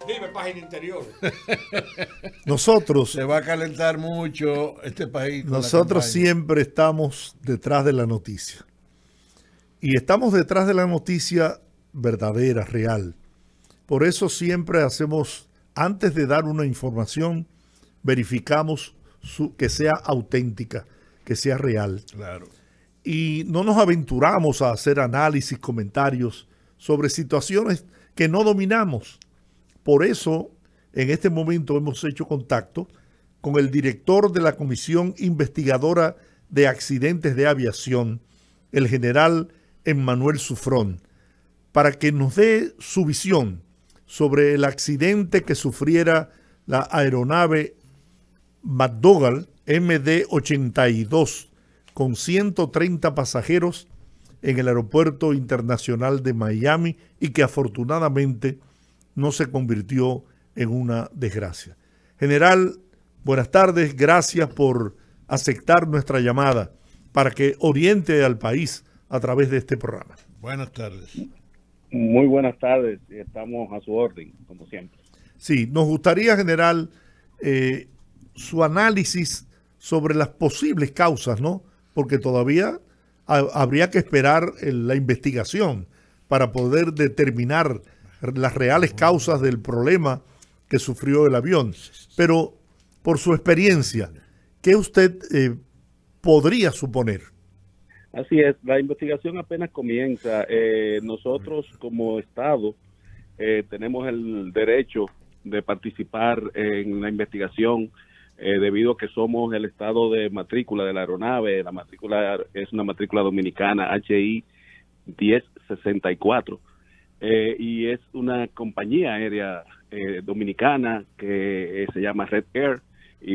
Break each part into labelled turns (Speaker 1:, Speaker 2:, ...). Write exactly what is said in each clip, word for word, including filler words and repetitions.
Speaker 1: Dime, página interior.
Speaker 2: Nosotros,
Speaker 3: Se va a calentar mucho este país. con la
Speaker 2: nosotros
Speaker 3: campaña.
Speaker 2: siempre estamos detrás de la noticia. Y estamos detrás de la noticia verdadera, real. Por eso siempre hacemos, antes de dar una información, verificamos su, que sea auténtica, que sea real.
Speaker 3: Claro.
Speaker 2: Y no nos aventuramos a hacer análisis, comentarios sobre situaciones que no dominamos. Por eso, en este momento hemos hecho contacto con el director de la Comisión Investigadora de Accidentes de Aviación, el general Emmanuel Sufrón, para que nos dé su visión sobre el accidente que sufriera la aeronave McDonnell M D ochenta y dos con ciento treinta pasajeros en el Aeropuerto Internacional de Miami y que afortunadamente no se convirtió en una desgracia. General, buenas tardes, gracias por aceptar nuestra llamada para que oriente al país a través de este programa.
Speaker 3: Buenas tardes.
Speaker 4: Muy buenas tardes, estamos a su orden, como siempre.
Speaker 2: Sí, nos gustaría, general, eh, su análisis sobre las posibles causas, ¿no? Porque todavía ha, habría que esperar el, la investigación para poder determinar las reales causas del problema que sufrió el avión. Pero, por su experiencia, ¿qué usted eh, podría suponer?
Speaker 4: Así es, la investigación apenas comienza. Eh, nosotros como Estado eh, tenemos el derecho de participar en la investigación eh, debido a que somos el estado de matrícula de la aeronave. La matrícula es una matrícula dominicana H I diez sesenta y cuatro eh, y es una compañía aérea eh, dominicana que eh, se llama Red Air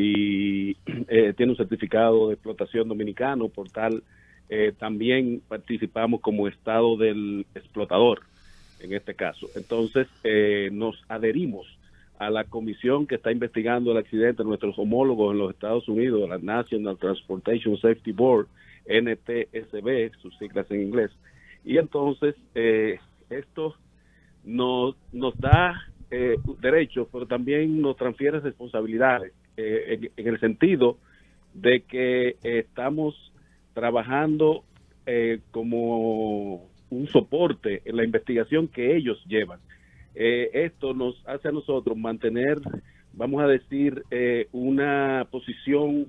Speaker 4: y eh, tiene un certificado de explotación dominicano. Por tal, eh, también participamos como estado del explotador en este caso. Entonces eh, nos adherimos a la comisión que está investigando el accidente, nuestros homólogos en los Estados Unidos, la National Transportation Safety Board, N T S B, sus siglas en inglés. Y entonces eh, esto nos, nos da eh, derechos, pero también nos transfiere responsabilidades, eh, en, en el sentido de que eh, estamos trabajando eh, como un soporte en la investigación que ellos llevan. Eh, esto nos hace a nosotros mantener, vamos a decir, eh, una posición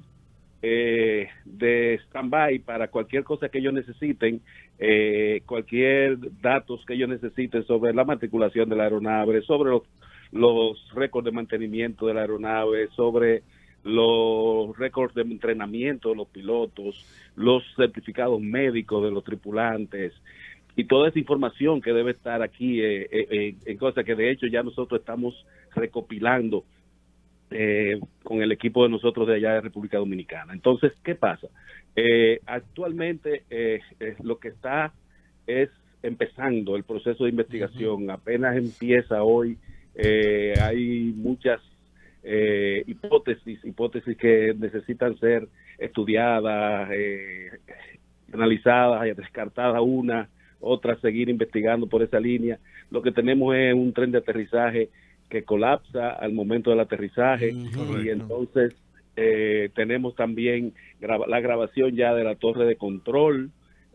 Speaker 4: eh, de stand-by para cualquier cosa que ellos necesiten, eh, cualquier datos que ellos necesiten sobre la matriculación de la aeronave, sobre los, los récords de mantenimiento de la aeronave, sobre los récords de entrenamiento de los pilotos, los certificados médicos de los tripulantes, y toda esa información que debe estar aquí eh, eh, en cosas que de hecho ya nosotros estamos recopilando eh, con el equipo de nosotros de allá de República Dominicana. Entonces, ¿qué pasa? Eh, actualmente eh, eh, lo que está es empezando el proceso de investigación. Uh-huh. Apenas empieza hoy. Eh, hay muchas eh, hipótesis, hipótesis que necesitan ser estudiadas, eh, analizadas y descartadas una, otra seguir investigando por esa línea. Lo que tenemos es un tren de aterrizaje que colapsa al momento del aterrizaje. Correcto. Y entonces eh, tenemos también graba la grabación ya de la torre de control,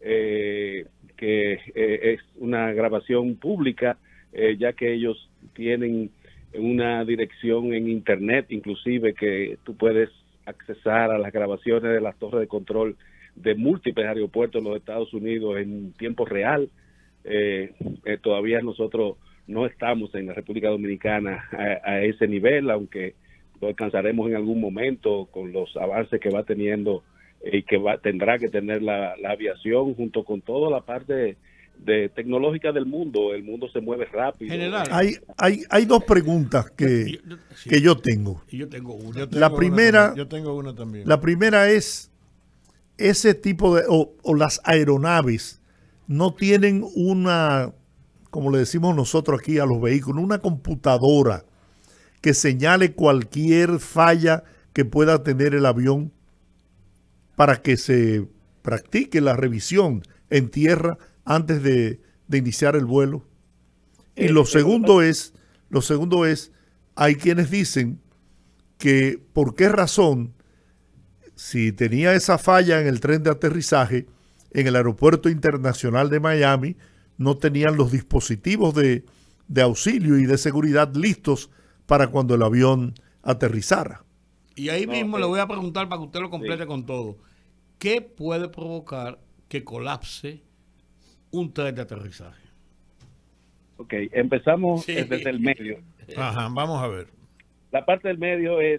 Speaker 4: eh, que eh, es una grabación pública, eh, ya que ellos tienen una dirección en internet, inclusive, que tú puedes accesar a las grabaciones de las torres de control de múltiples aeropuertos en los Estados Unidos en tiempo real. Eh, eh, todavía nosotros no estamos en la República Dominicana a, a ese nivel, aunque lo alcanzaremos en algún momento con los avances que va teniendo y eh, que va, tendrá que tener la, la aviación junto con toda la parte de, de tecnológica del mundo. El mundo se mueve rápido.
Speaker 2: General, hay, hay, hay dos preguntas que, yo, sí, que yo tengo.
Speaker 1: Y yo tengo una. Yo
Speaker 2: tengo la primera,
Speaker 3: una yo tengo una también.
Speaker 2: La primera es ese tipo de, o, o las aeronaves no tienen una, como le decimos nosotros aquí a los vehículos, una computadora que señale cualquier falla que pueda tener el avión para que se practique la revisión en tierra antes de, de iniciar el vuelo. Y lo segundo es, lo segundo es hay quienes dicen que por qué razón, si tenía esa falla en el tren de aterrizaje, en el aeropuerto internacional de Miami, no tenían los dispositivos de, de auxilio y de seguridad listos para cuando el avión aterrizara.
Speaker 1: Y ahí
Speaker 4: No,
Speaker 1: mismo
Speaker 4: eh,
Speaker 1: le voy a preguntar para que usted lo complete
Speaker 4: sí.
Speaker 1: con todo. ¿Qué puede provocar que colapse un tren de aterrizaje?
Speaker 4: Ok, empezamos
Speaker 1: Sí.
Speaker 4: eh, desde el medio.
Speaker 3: Ajá, vamos a ver.
Speaker 4: La parte del medio es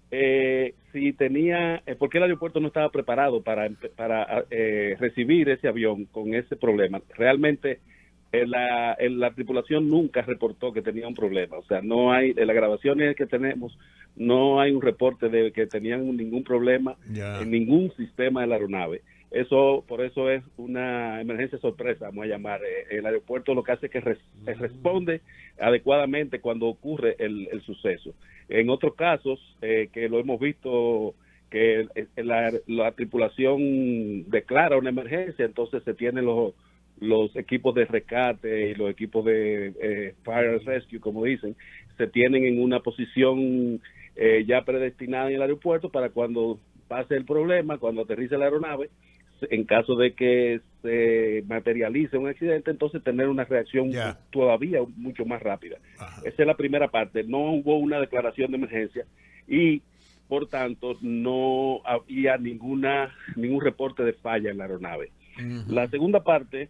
Speaker 4: eh, si tenía, eh, ¿por qué el aeropuerto no estaba preparado para, empe- para eh, recibir ese avión con ese problema? Realmente eh, la, eh, la tripulación nunca reportó que tenía un problema. O sea, no hay, en las grabaciones que tenemos, no hay un reporte de que tenían ningún problema
Speaker 3: Ya.
Speaker 4: en ningún sistema de la aeronave. Eso, por eso es una emergencia sorpresa, vamos a llamar. Eh, El aeropuerto lo que hace es que res- eh, responde adecuadamente cuando ocurre el, el suceso. En otros casos, eh, que lo hemos visto, que eh, la, la tripulación declara una emergencia, entonces se tienen los, los equipos de rescate y los equipos de eh, fire and rescue, como dicen, se tienen en una posición eh, ya predestinada en el aeropuerto para cuando pase el problema, cuando aterrice la aeronave, en caso de que se materialice un accidente, entonces tener una reacción
Speaker 3: Ya.
Speaker 4: todavía mucho más rápida.
Speaker 3: Ajá.
Speaker 4: Esa es la primera parte. No hubo una declaración de emergencia y, por tanto, no había ninguna ningún reporte de falla en la aeronave.
Speaker 3: Ujú.
Speaker 4: La segunda parte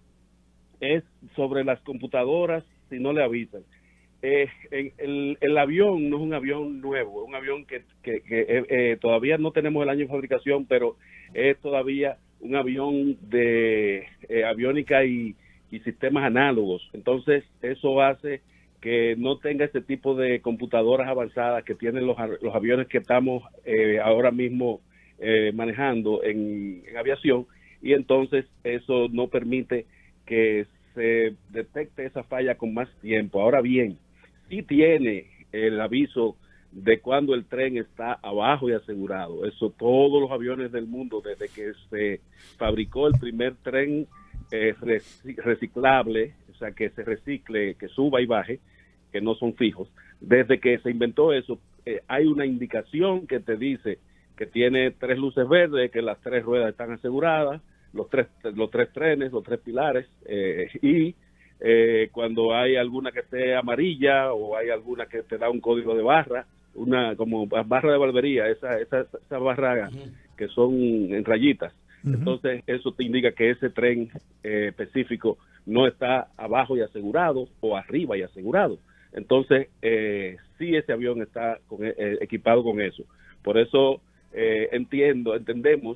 Speaker 4: es sobre las computadoras, si no le avisan. Eh, en- el, el avión no es un avión nuevo, es un avión que, que, que, eh, eh, todavía no tenemos el año de fabricación, pero es todavía un avión de eh, aviónica y, y sistemas análogos. Entonces, eso hace que no tenga ese tipo de computadoras avanzadas que tienen los, a- los aviones que estamos eh, ahora mismo eh, manejando en, en aviación, y entonces eso no permite que se detecte esa falla con más tiempo. Ahora bien, sí tiene el aviso de cuando el tren está abajo y asegurado. Eso todos los aviones del mundo, desde que se fabricó el primer tren eh, reci- reciclable, o sea, que se recicle, que suba y baje, que no son fijos, desde que se inventó eso, eh, hay una indicación que te dice que tiene tres luces verdes, que las tres ruedas están aseguradas, los tres, los tres trenes, los tres pilares, eh, y eh, cuando hay alguna que esté amarilla o hay alguna que te da un código de barra, una como barra de barbería, esa, esa, esa barra que son en rayitas.
Speaker 2: Ujú.
Speaker 4: Entonces eso te indica que ese tren eh, específico no está abajo y asegurado o arriba y asegurado. Entonces eh, sí, ese avión está con, eh, equipado con eso. Por eso eh, entiendo, entendemos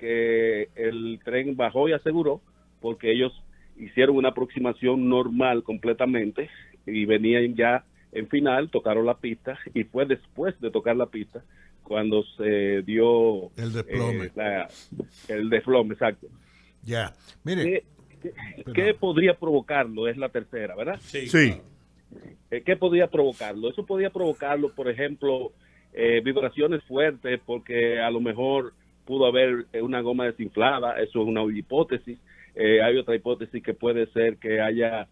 Speaker 4: que el tren bajó y aseguró, porque ellos hicieron una aproximación normal completamente y venían ya en final, tocaron la pista, y fue después de tocar la pista cuando se dio
Speaker 3: El desplome.
Speaker 4: eh, la- el desplome, exacto.
Speaker 3: Ya. Mire,
Speaker 4: ¿Qué, qué-
Speaker 3: Perdón.
Speaker 4: qué podría provocarlo? Es la tercera, ¿verdad?
Speaker 2: Sí.
Speaker 4: Eh, ¿Qué podría provocarlo? Eso podría provocarlo, por ejemplo, eh, vibraciones fuertes, porque a lo mejor pudo haber eh, una goma desinflada. Eso es una hipótesis. Eh, hay otra hipótesis que puede ser que haya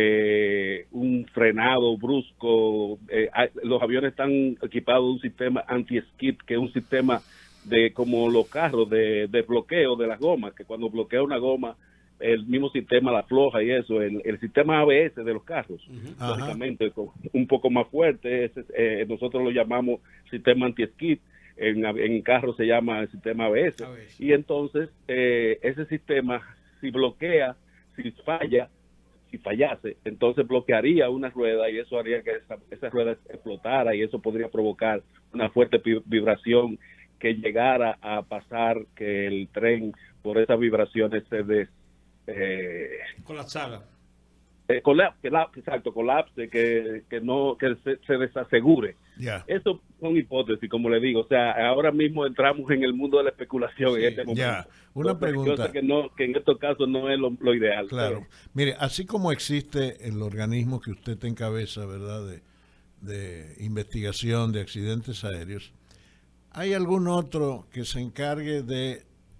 Speaker 4: eh, un frenado brusco. Eh, hay- los aviones están equipados de un sistema anti-skid, que es un sistema de como los carros de, de bloqueo de las gomas, que cuando bloquea una goma, el mismo sistema la afloja y eso. El, el sistema A B S de los carros,
Speaker 3: Ajá.
Speaker 4: lógicamente, con- un poco más fuerte. Ese, eh, nosotros lo llamamos sistema anti-skid. En, en carro se llama el sistema A B S.
Speaker 1: A B S.
Speaker 4: Y entonces, eh, ese sistema, si bloquea, si falla, si fallase, entonces bloquearía una rueda, y eso haría que esa, esa rueda explotara, y eso podría provocar una fuerte pi- vibración que llegara a pasar que el tren, por esas vibraciones, se des, eh,
Speaker 1: Colapsada.
Speaker 4: eh, colapse, colapse, exacto, colapse, que, que no, que se, se desasegure.
Speaker 3: ya.
Speaker 4: Eso son hipótesis, como le digo. O sea, ahora mismo entramos en el mundo de la especulación
Speaker 1: Sí,
Speaker 4: en este momento.
Speaker 3: ya. Una
Speaker 4: Entonces,
Speaker 3: pregunta.
Speaker 4: Yo sé que, no, que en estos casos no es lo, lo ideal.
Speaker 3: Claro.
Speaker 4: pero-
Speaker 3: Mire, así como existe el organismo que usted te encabeza, ¿verdad?, de, de investigación de accidentes aéreos, ¿hay algún otro que se encargue de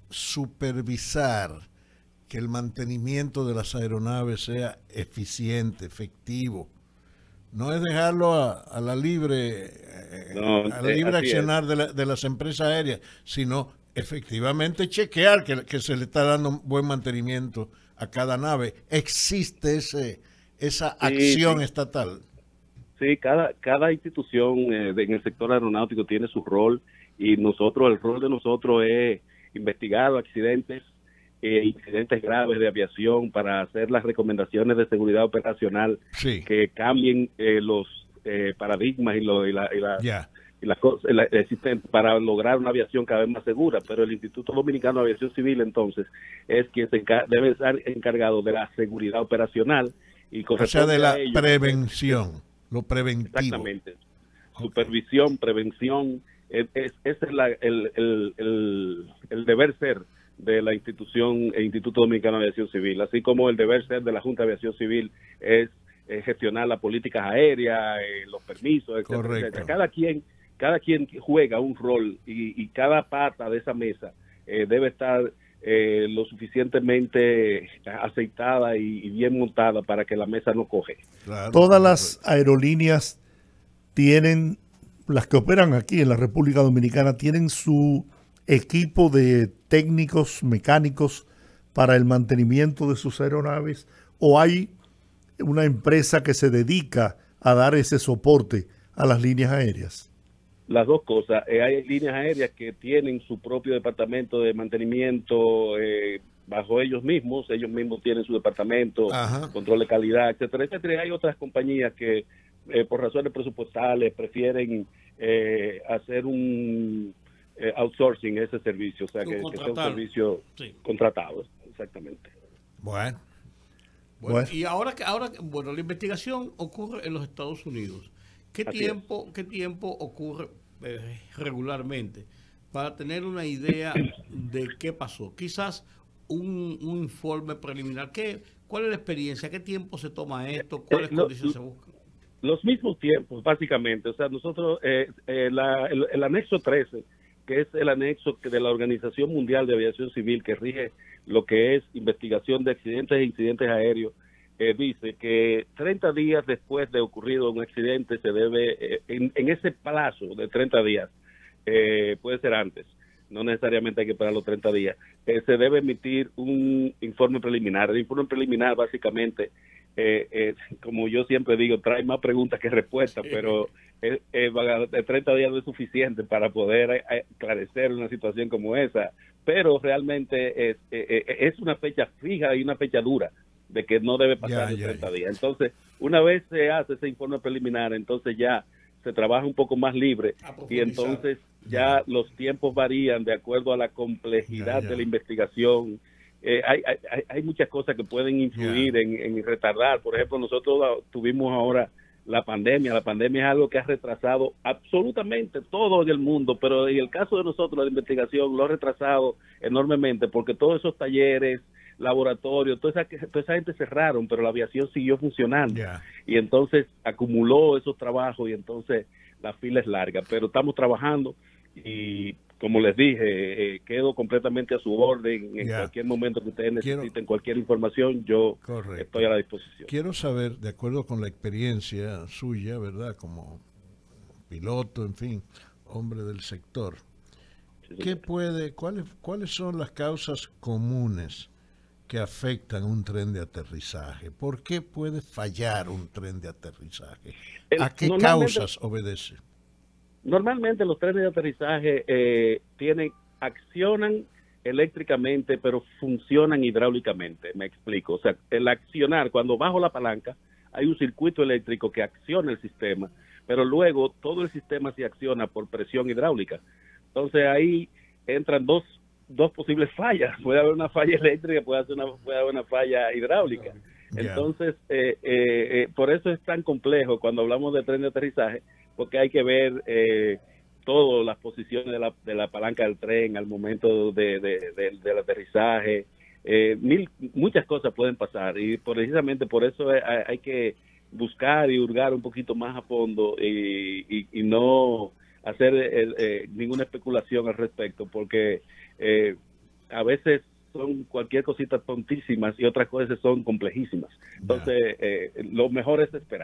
Speaker 3: supervisar que el mantenimiento de las aeronaves sea eficiente, efectivo? No es dejarlo a, a la libre, eh,
Speaker 4: No,
Speaker 3: al
Speaker 4: eh,
Speaker 3: libre
Speaker 4: así
Speaker 3: accionar de, la- de las empresas aéreas, sino efectivamente chequear que, que se le está dando buen mantenimiento a cada nave. Existe ese esa
Speaker 4: Sí,
Speaker 3: acción
Speaker 4: sí.
Speaker 3: estatal.
Speaker 4: Sí, cada, cada institución eh, de- en el sector aeronáutico tiene su rol y nosotros, el rol de nosotros es investigar los accidentes, eh, incidentes graves de aviación para hacer las recomendaciones de seguridad operacional
Speaker 3: Sí,
Speaker 4: que cambien eh, los eh, paradigmas y, lo, y, la, y, la,
Speaker 3: ya.
Speaker 4: y las cosas la- existen para lograr una aviación cada vez más segura, pero el Instituto Dominicano de Aviación Civil entonces es quien se encar- debe estar encargado de la seguridad operacional y
Speaker 3: O sea, de
Speaker 4: corresponde
Speaker 3: la
Speaker 4: a ellos.
Speaker 3: prevención, lo preventivo.
Speaker 4: Exactamente.
Speaker 3: Ok.
Speaker 4: Supervisión, prevención, es, es- ese es la- el, el, el, el deber ser de la institución, el Instituto Dominicano de Aviación Civil, así como el deber ser de la Junta de Aviación Civil es eh, gestionar las políticas aéreas, eh, los permisos, etcétera,
Speaker 3: Correcto.
Speaker 4: etcétera. Cada quien, cada quien juega un rol y, y cada pata de esa mesa eh, debe estar eh, lo suficientemente aceitada y, y bien montada para que la mesa no coge.
Speaker 3: Claro,
Speaker 2: Todas
Speaker 3: correcto.
Speaker 2: las aerolíneas tienen, las que operan aquí en la República Dominicana, tienen su equipo de técnicos mecánicos para el mantenimiento de sus aeronaves, o hay una empresa que se dedica a dar ese soporte a las líneas aéreas.
Speaker 4: Las dos cosas. Eh, hay líneas aéreas que tienen su propio departamento de mantenimiento eh, bajo ellos mismos. Ellos mismos tienen su departamento,
Speaker 3: Ajá.
Speaker 4: control de calidad, etcétera, etcétera. Y hay otras compañías que eh, por razones presupuestales prefieren eh, hacer un eh, outsourcing ese servicio, o sea, que, que sea un
Speaker 1: Contratarlo.
Speaker 4: servicio
Speaker 1: Sí.
Speaker 4: contratado. Exactamente.
Speaker 3: Bueno,
Speaker 1: Bueno,
Speaker 2: Bueno.
Speaker 1: y ahora que ahora que- bueno, la investigación ocurre en los Estados Unidos. ¿Qué
Speaker 4: Así
Speaker 1: tiempo qué tiempo ocurre eh, regularmente para tener una idea de qué pasó? Quizás un, un informe preliminar. ¿Qué, ¿Cuál es la experiencia? ¿Qué tiempo se toma esto? ¿Cuáles
Speaker 4: Eh, lo-
Speaker 1: condiciones se buscan?
Speaker 4: Los mismos tiempos, básicamente. O sea, nosotros, eh, eh, la- el, el anexo trece, que es el anexo que de la Organización Mundial de Aviación Civil, que rige lo que es investigación de accidentes e incidentes aéreos, eh, dice que treinta días después de ocurrido un accidente se debe, eh, en, en ese plazo de treinta días, eh, puede ser antes, no necesariamente hay que esperar los treinta días, eh, se debe emitir un informe preliminar. El informe preliminar básicamente, eh, eh, como yo siempre digo, trae más preguntas que respuestas, pero eh, eh, de treinta días no es suficiente para poder eh, esclarecer una situación como esa, pero realmente es, eh, eh, es una fecha fija y una fecha dura de que no debe pasar
Speaker 3: Ya,
Speaker 4: de
Speaker 3: ya,
Speaker 4: treinta
Speaker 3: ya.
Speaker 4: días. Entonces, una vez se hace ese informe preliminar, entonces ya se trabaja un poco más libre
Speaker 1: A
Speaker 4: y
Speaker 1: profundizar.
Speaker 4: entonces ya los tiempos varían de acuerdo a la complejidad
Speaker 3: Ya, ya.
Speaker 4: de la investigación. Eh, hay, hay, hay muchas cosas que pueden influir
Speaker 3: Ya.
Speaker 4: en, en retardar. Por ejemplo, nosotros ah, tuvimos ahora la pandemia. La pandemia es algo que ha retrasado absolutamente todo en el mundo, pero en el caso de nosotros la investigación lo ha retrasado enormemente porque todos esos talleres, laboratorios, toda esa, toda esa gente cerraron, pero la aviación siguió funcionando.
Speaker 3: ya.
Speaker 4: Y entonces acumuló esos trabajos y entonces la fila es larga, pero estamos trabajando y como les dije, eh, quedo completamente a su orden en
Speaker 3: Ya.
Speaker 4: cualquier momento que ustedes
Speaker 3: Quiero-
Speaker 4: necesiten cualquier información, yo
Speaker 3: Correcto.
Speaker 4: estoy a la disposición.
Speaker 3: Quiero saber, de acuerdo con la experiencia suya, ¿verdad? Como piloto, en fin, hombre del sector,
Speaker 4: Sí,
Speaker 3: ¿qué
Speaker 4: señor.
Speaker 3: puede, cuáles, cuáles son las causas comunes que afectan un tren de aterrizaje? ¿Por qué puede fallar un tren de aterrizaje?
Speaker 4: El-
Speaker 3: ¿A qué
Speaker 4: normalmente-
Speaker 3: causas obedece?
Speaker 4: Normalmente los trenes de aterrizaje eh, tienen, accionan eléctricamente, pero funcionan hidráulicamente. Me explico. O sea, el accionar, cuando bajo la palanca, hay un circuito eléctrico que acciona el sistema, pero luego todo el sistema se acciona por presión hidráulica. Entonces ahí entran dos, dos posibles fallas. Puede haber una falla eléctrica, puede haber una, puede haber una falla hidráulica.
Speaker 3: Ya.
Speaker 4: Entonces, eh, eh, eh, por eso es tan complejo cuando hablamos de tren de aterrizaje, porque hay que ver eh, todas las posiciones de la, de la palanca del tren al momento de, de- de- del aterrizaje. Eh, mil, muchas cosas pueden pasar y precisamente por eso hay, hay que buscar y hurgar un poquito más a fondo y, y- y no hacer eh, eh, ninguna especulación al respecto, porque eh, a veces son cualquier cosita tontísimas y otras cosas son complejísimas. Entonces, eh, lo mejor es esperar.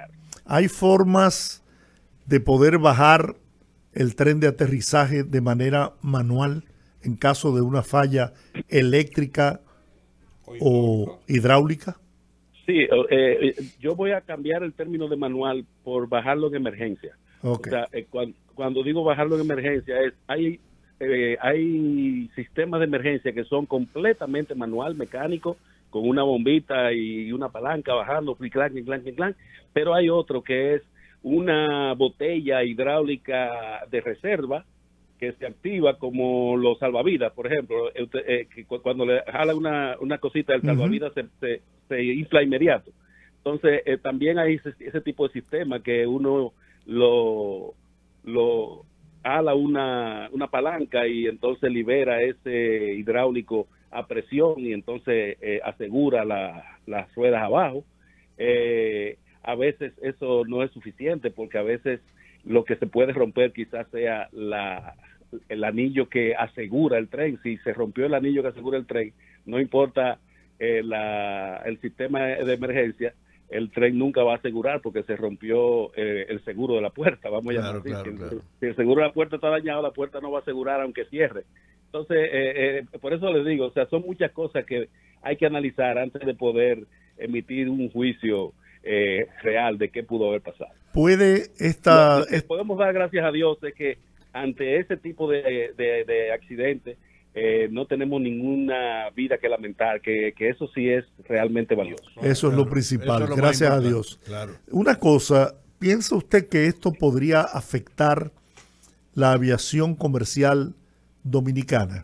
Speaker 2: ¿Hay formas de poder bajar el tren de aterrizaje de manera manual en caso de una falla eléctrica o hidráulica?
Speaker 4: Sí, eh, yo voy a cambiar el término de manual por bajarlo en emergencia.
Speaker 2: Okay.
Speaker 4: O sea, eh, cuando, cuando digo bajarlo en emergencia, es hay eh, hay sistemas de emergencia que son completamente manual, mecánico, con una bombita y una palanca bajando, clic, clac, clic, clac, clic, clac, pero hay otro que es una botella hidráulica de reserva que se activa como los salvavidas, por ejemplo, eh, eh, que cuando le jala una, una cosita del salvavidas uh-huh. se, se, se infla inmediato. Entonces, eh, también hay ese, ese tipo de sistema que uno lo, lo ala una, una palanca y entonces libera ese hidráulico a presión y entonces eh, asegura la, las ruedas abajo. Eh, a veces eso no es suficiente porque a veces lo que se puede romper quizás sea la, el anillo que asegura el tren. Si se rompió el anillo que asegura el tren, no importa eh, la, el sistema de emergencia, el tren nunca va a asegurar porque se rompió eh, el seguro de la puerta, vamos a llamar
Speaker 3: claro,
Speaker 4: así.
Speaker 3: Claro,
Speaker 4: si,
Speaker 3: claro.
Speaker 4: si el seguro de la puerta está dañado, la puerta no va a asegurar aunque cierre. Entonces, eh, eh, por eso les digo, o sea, son muchas cosas que hay que analizar antes de poder emitir un juicio eh, real de qué pudo haber pasado.
Speaker 2: Puede esta...
Speaker 4: Lo, lo que podemos dar gracias a Dios es que ante ese tipo de, de, de accidentes eh, no tenemos ninguna vida que lamentar, que, que eso sí es realmente valioso.
Speaker 2: Eso es lo principal, es lo gracias a Dios.
Speaker 3: Claro.
Speaker 2: Una cosa, ¿piensa usted que esto podría afectar la aviación comercial dominicana?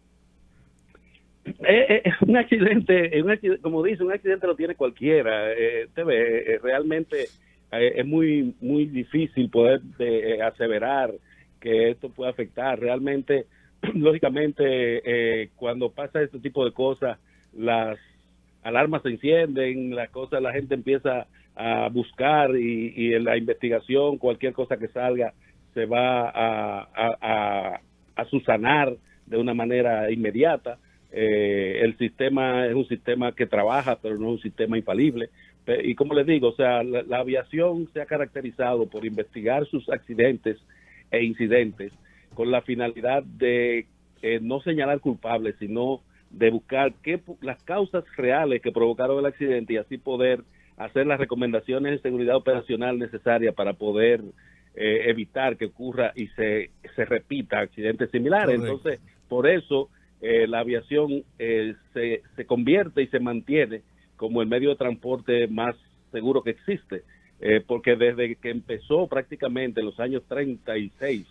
Speaker 4: Eh, eh, un accidente, un accidente, como dice, un accidente lo tiene cualquiera. Eh, te ve, eh, realmente eh, es muy muy difícil poder de, eh, aseverar que esto puede afectar. Realmente, lógicamente, eh, cuando pasa este tipo de cosas, las alarmas se encienden, las cosas, la gente empieza a buscar y, y en la investigación, cualquier cosa que salga, se va a, a, a, a subsanar de una manera inmediata. Eh, el sistema es un sistema que trabaja, pero no es un sistema infalible. Y como les digo, o sea, la, la aviación se ha caracterizado por investigar sus accidentes e incidentes con la finalidad de eh, no señalar culpables, sino de buscar qué, las causas reales que provocaron el accidente y así poder hacer las recomendaciones de seguridad operacional necesarias para poder eh, evitar que ocurra y se, se repita accidentes similares. Correcto. Entonces, por eso eh, la aviación eh, se, se convierte y se mantiene como el medio de transporte más seguro que existe, eh, porque desde que empezó prácticamente en los años treinta y seis,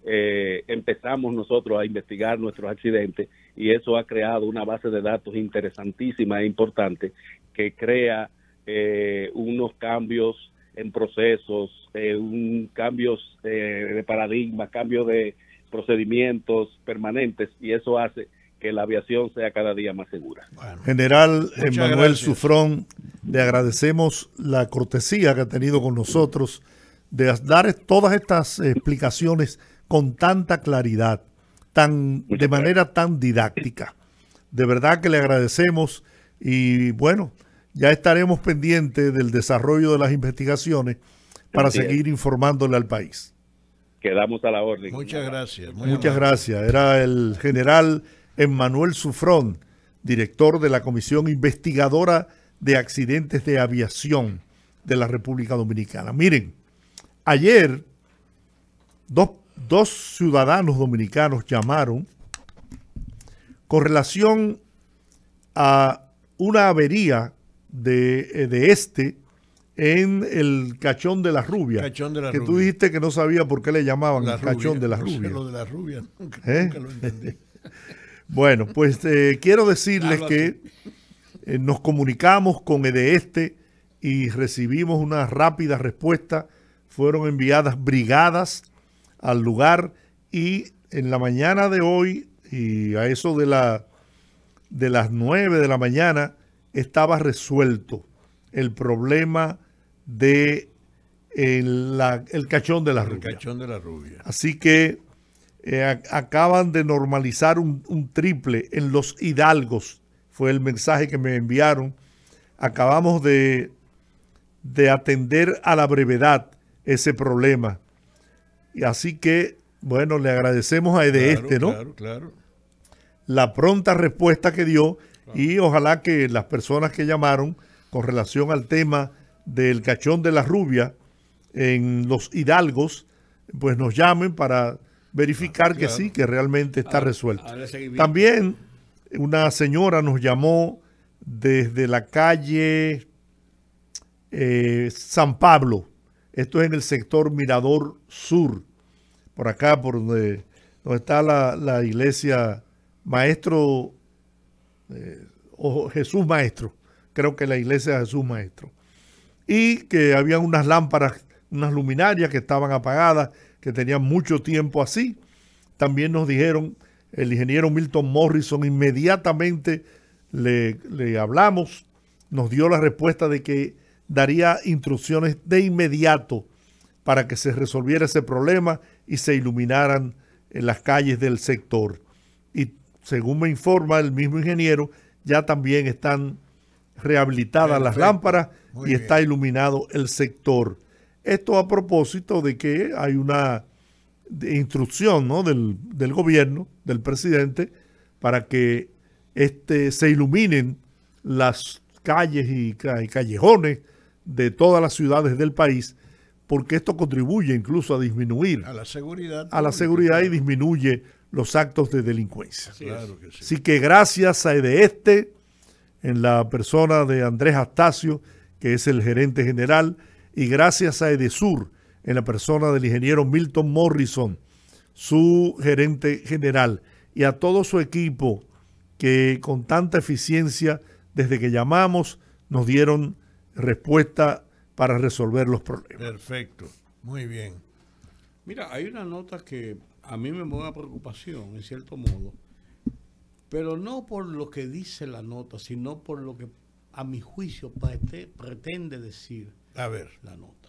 Speaker 4: eh, empezamos nosotros a investigar nuestros accidentes y eso ha creado una base de datos interesantísima e importante que crea eh, unos cambios en procesos, eh, un cambios eh, de paradigma, cambios de procedimientos permanentes y eso hace que la aviación sea cada día más segura.
Speaker 2: Bueno, General Emanuel Sufrón, le agradecemos la cortesía que ha tenido con nosotros de dar todas estas explicaciones con tanta claridad, tan de manera tan didáctica. De verdad que le agradecemos y bueno, ya estaremos pendientes del desarrollo de las investigaciones para Así seguir es. informándole al país.
Speaker 4: Quedamos a la orden.
Speaker 3: Muchas gracias.
Speaker 2: Muy Muchas amable. gracias. Era el general Emanuel Sufrón, director de la Comisión Investigadora de Accidentes de Aviación de la República Dominicana. Miren, ayer dos, dos ciudadanos dominicanos llamaron con relación a una avería de, de este en el Cachón de la Rubia.
Speaker 3: Cachón de la
Speaker 2: que
Speaker 3: Rubia.
Speaker 2: Tú dijiste que no sabía por qué le llamaban
Speaker 3: la
Speaker 2: el Cachón
Speaker 3: rubia,
Speaker 2: de la
Speaker 3: no
Speaker 2: Rubia.
Speaker 3: Sé lo de la Rubia, nunca,
Speaker 2: ¿Eh?
Speaker 3: nunca lo entendí.
Speaker 2: Bueno, pues eh, quiero decirles que eh, nos comunicamos con EDESTE y recibimos una rápida respuesta. Fueron enviadas brigadas al lugar y en la mañana de hoy y a eso de, la, de las nueve de la mañana estaba resuelto el problema de el, la, el Cachón de la Rubia.
Speaker 3: El Cachón de la Rubia.
Speaker 2: Así que Eh, a, acaban de normalizar un, un triple en Los Hidalgos, fue el mensaje que me enviaron. Acabamos de, de atender a la brevedad ese problema. Y así que, bueno, le agradecemos a Edeeste, ¿no?
Speaker 3: Claro, claro.
Speaker 2: La pronta respuesta que dio, claro. Y ojalá que las personas que llamaron con relación al tema del cachón de la rubia en los Hidalgos, pues nos llamen para verificar claro, que claro. sí, que realmente está ahora, resuelto. Ahora también una señora nos llamó desde la calle eh, San Pablo, esto es en el sector Mirador Sur, por acá, por donde, donde está la, la iglesia Maestro, eh, o Jesús Maestro, creo que la iglesia de Jesús Maestro, y que había unas lámparas, unas luminarias que estaban apagadas, que tenían mucho tiempo así. También nos dijeron, el ingeniero Milton Morrison, inmediatamente le, le hablamos, nos dio la respuesta de que daría instrucciones de inmediato para que se resolviera ese problema y se iluminaran en las calles del sector. Y según me informa el mismo ingeniero, ya también están rehabilitadas Perfecto. las lámparas Muy y bien. está iluminado el sector. Esto a propósito de que hay una instrucción, ¿no? del, del gobierno, del presidente, para que este, se iluminen las calles y, y callejones de todas las ciudades del país, porque esto contribuye incluso a disminuir
Speaker 3: a la seguridad,
Speaker 2: a la seguridad y disminuye los actos de delincuencia.
Speaker 3: Así, claro que sí.
Speaker 2: Así que gracias a Edeeste, en la persona de Andrés Astacio, que es el gerente general, y gracias a Edesur, en la persona del ingeniero Milton Morrison, su gerente general, y a todo su equipo que con tanta eficiencia, desde que llamamos, nos dieron respuesta para resolver los problemas.
Speaker 3: Perfecto, muy bien.
Speaker 1: Mira, hay una nota que a mí me mueve preocupación, en cierto modo, pero no por lo que dice la nota, sino por lo que a mi juicio pretende decir
Speaker 3: a ver.
Speaker 1: la nota.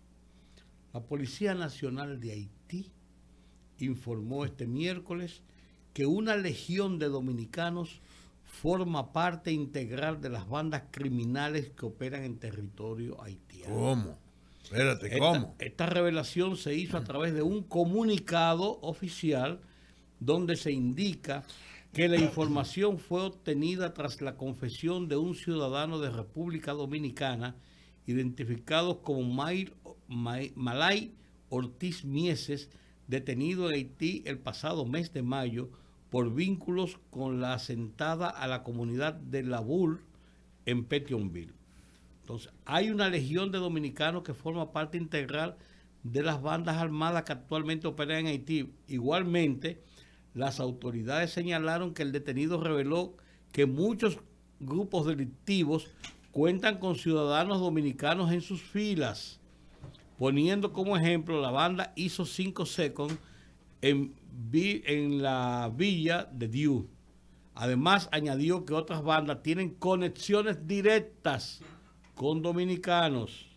Speaker 1: La Policía Nacional de Haití informó este miércoles que una legión de dominicanos forma parte integral de las bandas criminales que operan en territorio haitiano.
Speaker 3: ¿Cómo? Espérate,
Speaker 1: esta,
Speaker 3: ¿cómo?
Speaker 1: Esta revelación se hizo a través de un comunicado oficial donde se indica que la información fue obtenida tras la confesión de un ciudadano de República Dominicana identificado como Mair, May, Malay Ortiz Mieses, detenido en Haití el pasado mes de mayo por vínculos con la asentada a la comunidad de La Boule en Petionville. Entonces, hay una legión de dominicanos que forma parte integral de las bandas armadas que actualmente operan en Haití. Igualmente, las autoridades señalaron que el detenido reveló que muchos grupos delictivos cuentan con ciudadanos dominicanos en sus filas, poniendo como ejemplo la banda I S O cinco Second en, en la villa de Diu. Además, añadió que otras bandas tienen conexiones directas con dominicanos.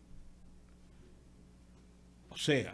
Speaker 1: O sea,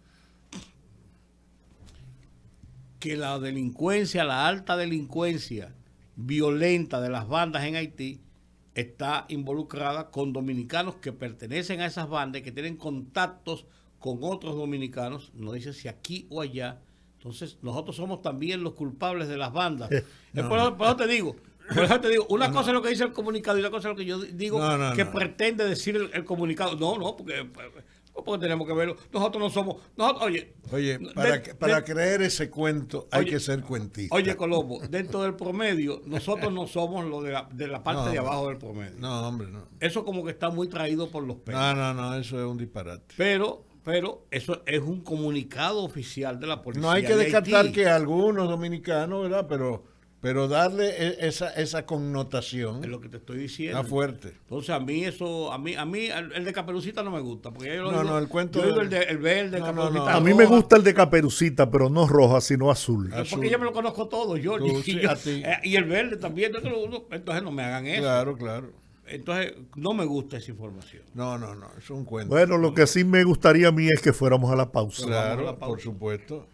Speaker 1: que la delincuencia, la alta delincuencia violenta de las bandas en Haití está involucrada con dominicanos que pertenecen a esas bandas y que tienen contactos con otros dominicanos, no dice si aquí o allá. Entonces, nosotros somos también los culpables de las bandas. No. Por, eso, por eso te digo, por eso te digo, una no, cosa es lo que dice el comunicado y una cosa es lo que yo digo no, no, que no. pretende decir el, el comunicado. No, no, porque... porque tenemos que verlo. Nosotros no somos... Nosotros, oye,
Speaker 3: oye, para, de, para de, creer ese cuento hay oye, que ser cuentista.
Speaker 1: Oye, Colombo, dentro del promedio, nosotros no somos lo de la, de la parte no, de abajo del promedio.
Speaker 3: No, hombre, no.
Speaker 1: Eso como que está muy traído por los pelos.
Speaker 3: No, no, no, eso es un disparate.
Speaker 1: Pero, pero eso es un comunicado oficial de la policía.
Speaker 3: No hay que descartar que algunos dominicanos, ¿verdad? Pero... pero darle esa, esa connotación
Speaker 1: es lo que te estoy diciendo.
Speaker 3: Está fuerte.
Speaker 1: Entonces a mí eso, a mí, a mí el de Caperucita no me gusta, porque yo
Speaker 3: no,
Speaker 1: digo,
Speaker 3: no, el cuento
Speaker 1: yo digo el, de, el verde, no, Caperucita no, no.
Speaker 2: A mí me gusta el de Caperucita, pero no roja, sino azul.
Speaker 1: azul. Porque yo me lo conozco todo, yo,
Speaker 3: Tú,
Speaker 1: y,
Speaker 3: sí,
Speaker 1: yo
Speaker 3: a ti.
Speaker 1: Eh, y el verde también, entonces, entonces no me hagan eso.
Speaker 3: Claro, claro.
Speaker 1: Entonces no me gusta esa información.
Speaker 3: No, no, no, es un cuento.
Speaker 2: Bueno, lo que sí me gustaría a mí es que fuéramos a la pausa.
Speaker 3: Claro,
Speaker 1: a la pausa.
Speaker 3: Por supuesto.